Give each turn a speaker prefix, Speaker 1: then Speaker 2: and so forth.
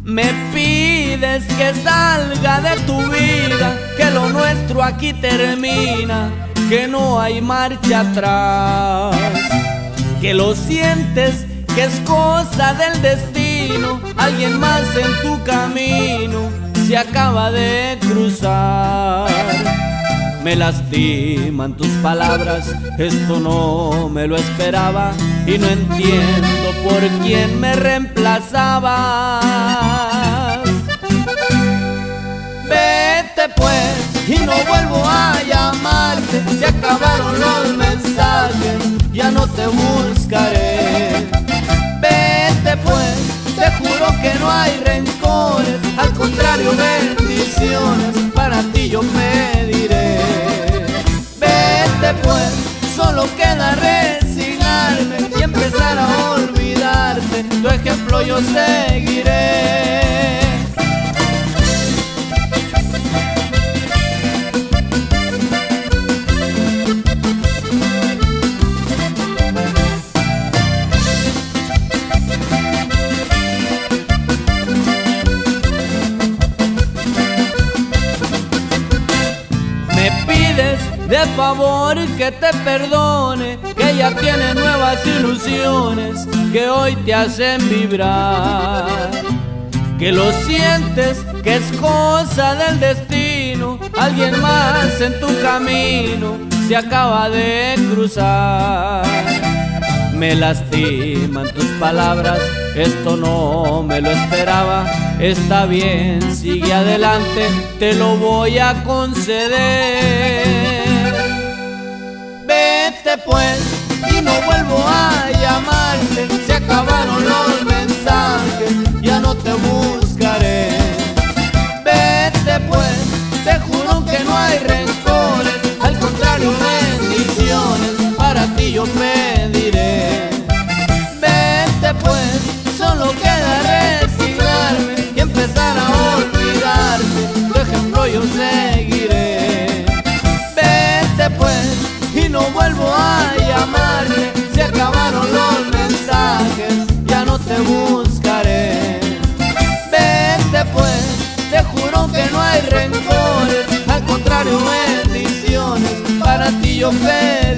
Speaker 1: Me pides que salga de tu vida, que lo nuestro aquí termina, que no hay marcha atrás, que lo sientes, que es cosa del destino, alguien más en tu camino se acaba de cruzar. Me lastiman tus palabras, esto no me lo esperaba y no entiendo por quién me reemplazabas. Vete pues y no vuelvo a llamarte, se acabaron los mensajes, ya no te buscaré. Vete pues, te juro que no hay rencores, al contrario bendiciones para ti yo pediré. Vete pues, solo queda resignarme y empezar a olvidarte, tu ejemplo yo seguiré. Me pides de favor que te perdone, que ya tiene nuevas ilusiones que hoy te hacen vibrar, que lo sientes, que es cosa del destino, alguien más en tu camino se acaba de cruzar. Me lastiman tus palabras, esto no me lo esperaba. Está bien, sigue adelante, te lo voy a conceder. Vete pues y no vuelvo a llamarte, se acabaron los mensajes, ya no te buscaré. Vete pues, te juro que no hay rencores, al contrario bendiciones para ti yo pediré. Vete pues, solo queda resignarme y empezar a olvidarte, tu ejemplo yo seguiré. Vete pues y no vuelvo a llamarte, se acabaron los mensajes, ya no te buscaré. Vete pues, te juro que no hay rencores, al contrario bendiciones para ti yo pediré.